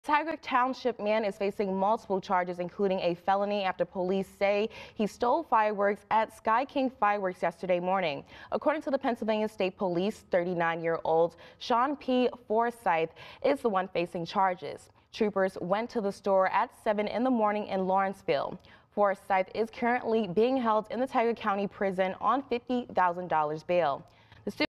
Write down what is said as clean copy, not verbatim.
Tioga Township man is facing multiple charges, including a felony after police say he stole fireworks at Sky King Fireworks yesterday morning. According to the Pennsylvania State Police, 39-year-old Sean P. Forsyth is the one facing charges. Troopers went to the store at 7 in the morning in Lawrenceville. Forsyth is currently being held in the Tioga County Prison on $50,000 bail.